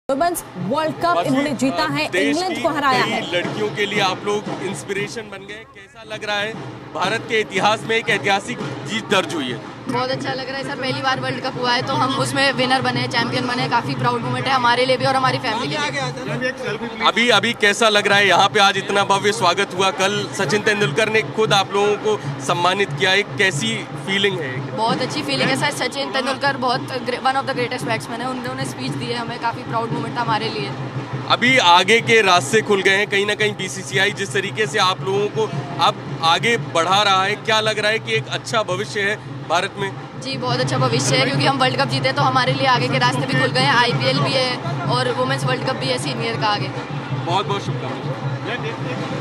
Women's world cup इन्होंने जीता है, इंग्लैंड को हराया है। लड़कियों के लिए आप लोग इंस्पिरेशन बन गए, कैसा लग रहा है? भारत के इतिहास में एक ऐतिहासिक जीत दर्ज हुई है। बहुत अच्छा लग रहा है सर, पहली बार वर्ल्ड कप हुआ है तो हम उसमें विनर बने, चैंपियन बने। काफी प्राउड मोमेंट है हमारे लिए भी और हमारी फैमिली के लिए। अभी कैसा लग रहा है यहाँ पे? आज इतना भव्य स्वागत हुआ, कल सचिन तेंदुलकर ने खुद आप लोगों को सम्मानित किया, एक कैसी फीलिंग है? बहुत अच्छी फीलिंग है सर, सचिन तेंदुलकर बहुत one of the greatest batsman है, उन्होंने स्पीच दी है हमें, काफी प्राउड मोमेंट था हमारे लिए। अभी आगे के रास्ते खुल गए हैं, कहीं ना कहीं बीसीसीआई जिस तरीके से आप लोगों को अब आगे बढ़ा रहा है, क्या लग रहा है कि एक अच्छा भविष्य है भारत में? जी बहुत अच्छा भविष्य है, क्योंकि हम वर्ल्ड कप जीते तो हमारे लिए आगे के रास्ते भी खुल गए हैं। आईपीएल भी है और वुमेन्स वर्ल्ड कप भी है सीनियर का आगे। बहुत बहुत शुभकामनाएं।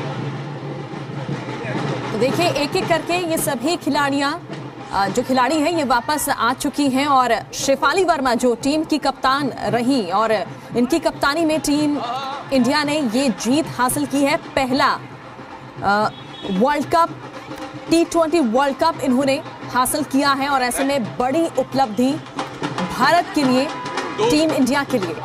तो देखिए एक एक करके ये सभी खिलाड़ियां जो खिलाड़ी हैं ये वापस आ चुकी हैं और शेफाली वर्मा जो टीम की कप्तान रही और इनकी कप्तानी में टीम इंडिया ने ये जीत हासिल की है। पहला world cup T20 world cup इन्होंने हासिल किया है और ऐसे में बड़ी उपलब्धि भारत के लिए, टीम इंडिया के लिए।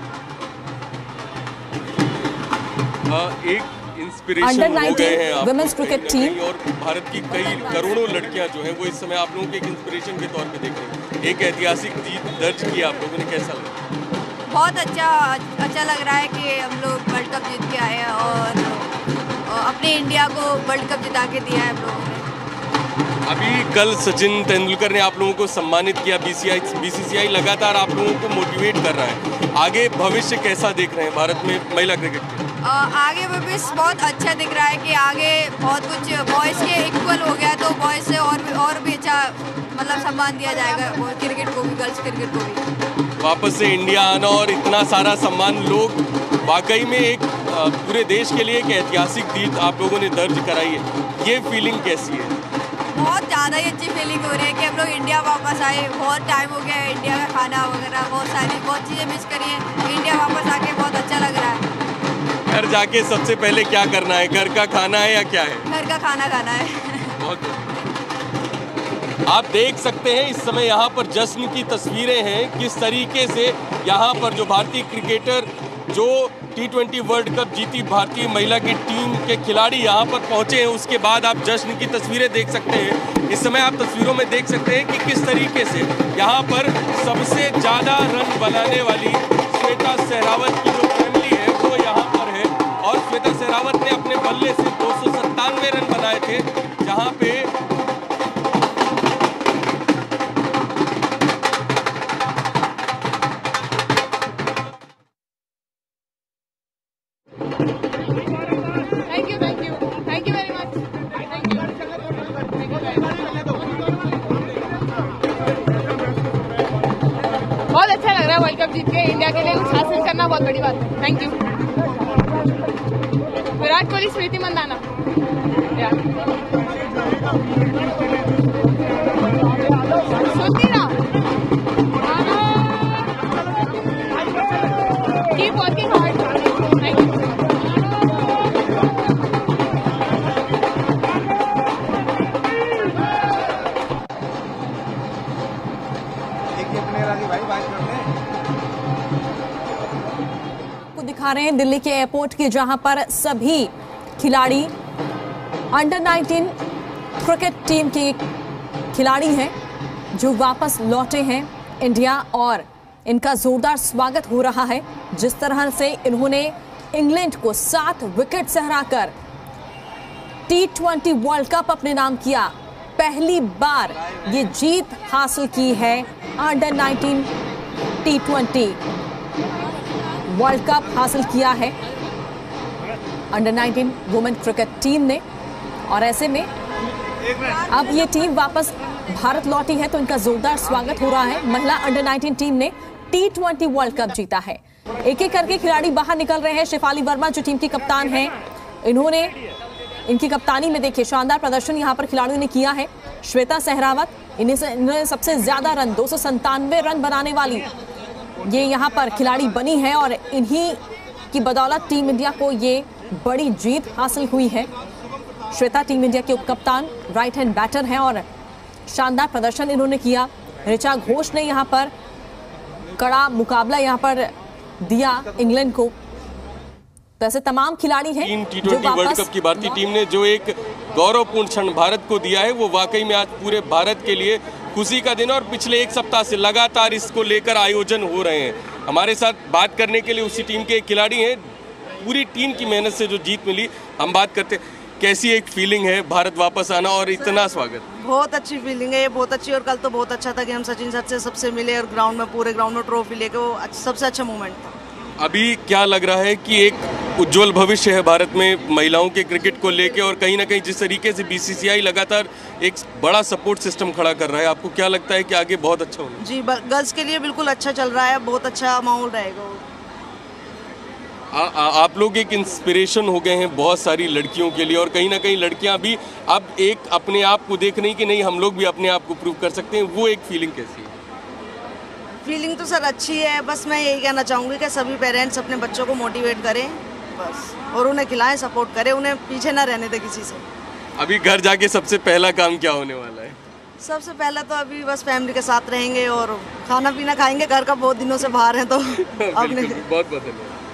एक इंस्पिरेशन हो गए हैं आप वुमेन्स क्रिकेट टीम और भारत की कई करोड़ों लड़कियां जो हैं वो इस समय आप लोगों के एक इंस्पिरेशन के तौर पे देख रही हैं। एक ऐतिहासिक जीत दर्ज की आप लोगों ने, कैसा लगा? बहुत अच्छा लग रहा है कि हम लोग वर्ल्ड कप जीत के आए हैं और अपने इंडिया को वर्ल्ड कप जिता के दिया है हम लोगों ने। अभी कल सचिन तेंदुलकर ने आप लोगों को सम्मानित किया, बीसीसीआई लगातार आप लोगों को मोटिवेट कर रहा है। आगे भविष्य कैसा देख रहे हैं भारत में महिला क्रिकेट के? आगे भविष्य बहुत अच्छा दिख रहा है कि आगे बहुत कुछ बॉयज़ के इक्वल हो गया, तो बॉयज़ से और भी अच्छा मतलब सम्मान दिया जाएगा, और क्रिकेट को भी, गर्ल्स क्रिकेट को भी। वापस से इंडिया आना और इतना सारा सम्मान, लोग वाकई में एक पूरे देश के लिए एक ऐतिहासिक जीत आप लोगों ने दर्ज कराई है, ये फीलिंग कैसी है? बहुत ज़्यादा ही अच्छी फीलिंग हो रही है कि हम लोग इंडिया वापस आए। बहुत टाइम हो गया है, इंडिया का खाना वगैरह बहुत चीज़ें मिस करी हैं, इंडिया वापस आके बहुत अच्छा लग रहा है। घर जाके सबसे पहले क्या करना है? घर का खाना है या क्या है? घर का खाना खाना है। बहुत आप देख सकते हैं इस समय यहाँ पर जश्न की तस्वीरें हैं, किस तरीके से यहाँ पर जो भारतीय क्रिकेटर जो T20 वर्ल्ड कप जीती भारतीय महिला की टीम के खिलाड़ी यहाँ पर पहुँचे हैं, उसके बाद आप जश्न की तस्वीरें देख सकते हैं। इस समय आप तस्वीरों में देख सकते हैं कि किस तरीके से यहाँ पर सबसे ज़्यादा रन बनाने वाली श्वेता सहरावत की जो फैमिली है वो यहाँ पर है, और श्वेता सहरावत ने अपने बल्ले से 297 रन बनाए थे, जहाँ पे Thank you very much. बहुत अच्छा लग रहा है वर्ल्ड कप जीत के इंडिया के लिए कुछ हासिल करना, बहुत बड़ी बात है। Thank you. विराट कोहली, स्मृति मंदाना। सुनती ना, keep working hard. Thank you. को दिखा रहे हैं दिल्ली के एयरपोर्ट की, जहां पर सभी खिलाड़ी अंडर 19 क्रिकेट टीम के खिलाड़ी हैं जो वापस लौटे हैं इंडिया, और इनका जोरदार स्वागत हो रहा है। जिस तरह से इन्होंने इंग्लैंड को 7 विकेट से हराकर T20 वर्ल्ड कप अपने नाम किया, पहली बार ये जीत हासिल की है अंडर 19 T20 वर्ल्ड कप हासिल किया है अंडर 19 वुमेन क्रिकेट टीम ने। और ऐसे में अब ये टीम वापस भारत लौटी है तो इनका जोरदार स्वागत हो रहा है। महिला अंडर 19 टीम ने T20 वर्ल्ड कप जीता है। एक एक करके खिलाड़ी बाहर निकल रहे हैं। शेफाली वर्मा जो टीम की कप्तान है, इन्होंने इनकी कप्तानी में देखिए शानदार प्रदर्शन यहाँ पर खिलाड़ियों ने किया है। श्वेता सहरावत, इन्होंने सबसे ज्यादा रन 297 रन बनाने वाली ये यहाँ पर खिलाड़ी बनी है, और इन्हीं की बदौलत टीम इंडिया को ये बड़ी जीत हासिल हुई है। श्वेता टीम इंडिया के उपकप्तान, राइट हैंड बैटर हैं और शानदार प्रदर्शन इन्होंने किया। ऋचा घोष ने यहाँ पर कड़ा मुकाबला यहाँ पर दिया इंग्लैंड को। वैसे तमाम खिलाड़ी हैं T20 वर्ल्ड कप की भारतीय टीम ने जो एक गौरवपूर्ण क्षण भारत को दिया है, वो वाकई में आज पूरे भारत के लिए खुशी का दिन है। और पिछले एक सप्ताह से लगातार इसको लेकर आयोजन हो रहे हैं। हमारे साथ बात करने के लिए उसी टीम के खिलाड़ी हैं। पूरी टीम की मेहनत से जो जीत मिली, हम बात करते हैं कैसी एक फीलिंग है भारत वापस आना और इतना स्वागत? बहुत अच्छी फीलिंग है ये, बहुत अच्छी। और कल तो बहुत अच्छा था कि हम सचिन सर से सबसे मिले और ग्राउंड में, पूरे ग्राउंड में ट्रॉफी लेके, वो सबसे अच्छा मोमेंट था। अभी क्या लग रहा है कि एक उज्जवल भविष्य है भारत में महिलाओं के क्रिकेट को लेके, और कहीं ना कहीं जिस तरीके से बीसीसीआई लगातार एक बड़ा सपोर्ट सिस्टम खड़ा कर रहा है, आपको क्या लगता है कि आगे बहुत अच्छा होगा? जी, गर्ल्स के लिए बिल्कुल अच्छा चल रहा है, बहुत अच्छा माहौल रहेगा। आप लोग एक इंस्पिरेशन हो गए हैं बहुत सारी लड़कियों के लिए, और कहीं ना कहीं लड़कियां भी अब एक अपने आप को देख रही कि नहीं हम लोग भी अपने आप को प्रूव कर सकते हैं। वो एक फीलिंग कैसी है? फीलिंग तो सर अच्छी है। बस मैं यही कहना चाहूँगी कि सभी पेरेंट्स अपने बच्चों को मोटिवेट करें बस, और उन्हें खिलाएं, सपोर्ट करें, उन्हें पीछे ना रहने दें किसी से। अभी घर जाके सबसे पहला काम क्या होने वाला है? सबसे पहला तो अभी बस फैमिली के साथ रहेंगे और खाना पीना खाएंगे। घर का बहुत दिनों से बाहर हैं तो अपने बहुत बहुत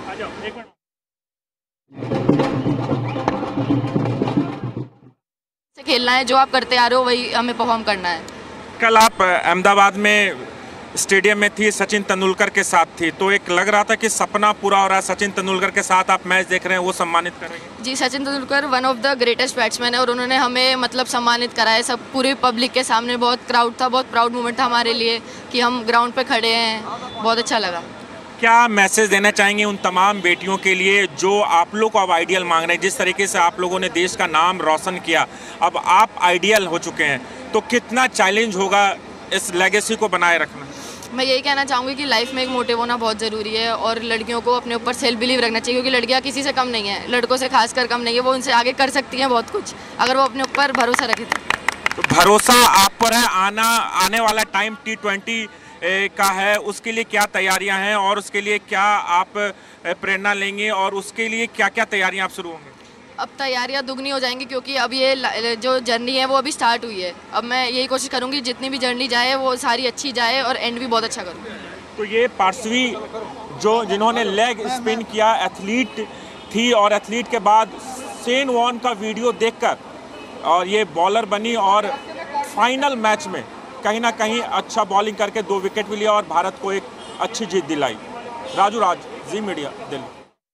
खेलना है, जो आप करते आ रहे हो वही हमें परफॉर्म करना है। कल आप अहमदाबाद में स्टेडियम में थी, सचिन तेंदुलकर के साथ थी, तो एक लग रहा था कि सपना पूरा हो रहा है। सचिन तेंदुलकर के साथ आप मैच देख रहे हैं, वो सम्मानित करेंगे? जी, Sachin Tendulkar one of the greatest batsman है और उन्होंने हमें मतलब सम्मानित करा है। सब पूरी पब्लिक के सामने बहुत क्राउड था, बहुत प्राउड मोमेंट था हमारे लिए कि हम ग्राउंड पे खड़े हैं, बहुत अच्छा लगा। क्या मैसेज देना चाहेंगे उन तमाम बेटियों के लिए जो आप लोग को अब आइडियल मांग रहे हैं? जिस तरीके से आप लोगों ने देश का नाम रोशन किया, अब आप आइडियल हो चुके हैं, तो कितना चैलेंज होगा इस लेगेसी को बनाए रखना? मैं यही कहना चाहूँगी कि लाइफ में एक मोटिव होना बहुत ज़रूरी है और लड़कियों को अपने ऊपर सेल्फ बिलीव रखना चाहिए, क्योंकि लड़कियाँ किसी से कम नहीं है, लड़कों से खासकर कम नहीं है। वो उनसे आगे कर सकती हैं बहुत कुछ, अगर वो अपने ऊपर भरोसा रखें। तो भरोसा आप पर है। आने वाला टाइम T20 का है, उसके लिए क्या तैयारियां हैं और उसके लिए क्या आप प्रेरणा लेंगे और उसके लिए क्या क्या तैयारियां आप शुरू होंगे? अब तैयारियां दुगनी हो जाएंगी क्योंकि अब ये जो जर्नी है वो अभी स्टार्ट हुई है। अब मैं यही कोशिश करूंगी जितनी भी जर्नी जाए वो सारी अच्छी जाए और एंड भी बहुत अच्छा करूँ। तो ये पार्श्वी जिन्होंने लेग स्पिन किया एथलीट थी, और एथलीट के बाद शेन वॉर्न का वीडियो देखकर और ये बॉलर बनी और फाइनल मैच में कहीं ना कहीं अच्छा बॉलिंग करके 2 विकेट भी लिया और भारत को एक अच्छी जीत दिलाई। राजू राज, जी मीडिया, दिल्ली।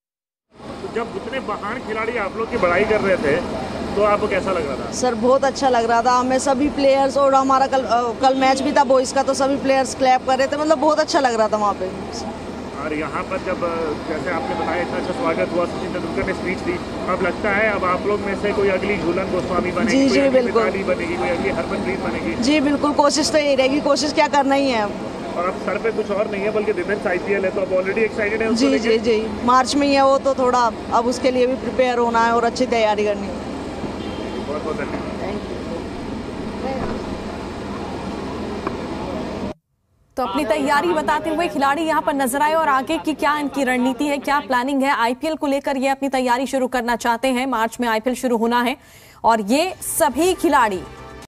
तो जब उतने महान खिलाड़ी आप लोग की बड़ाई कर रहे थे तो आपको कैसा लग रहा था? सर बहुत अच्छा लग रहा था हमें, सभी प्लेयर्स, और हमारा कल मैच भी था बॉयज़ का, तो सभी प्लेयर्स क्लैप कर रहे थे, मतलब बहुत अच्छा लग रहा था वहाँ पे। और यहाँ पर जब जैसे आपने बताया इतना अच्छा स्वागत हुआ, सचिन तेंदुलकर ने स्पीच दी, अब लगता है अब आप लोग में से कोई अगली झूलन गोस्वामी बनेगी? जी जी बिल्कुल बनेगी, कोई अगली हरमनप्रीत बनेगी? जी बिल्कुल, कोशिश तो यही रहेगी, कोशिश क्या करना ही है। और अब सर पे कुछ और नहीं है बल्कि विमेंस IPL है, तो अब ऑलरेडी एक्साइटेड है? जी जी जी, मार्च में ही है वो, तो थोड़ा अब उसके लिए भी प्रिपेयर होना है और अच्छी तैयारी करनी है। बहुत बहुत धन्यवाद। तो अपनी तैयारी बताते हुए खिलाड़ी यहां पर नजर आए और आगे की क्या इनकी रणनीति है, क्या प्लानिंग है। IPL को लेकर ये अपनी तैयारी शुरू करना चाहते हैं। मार्च में IPL शुरू होना है और ये सभी खिलाड़ी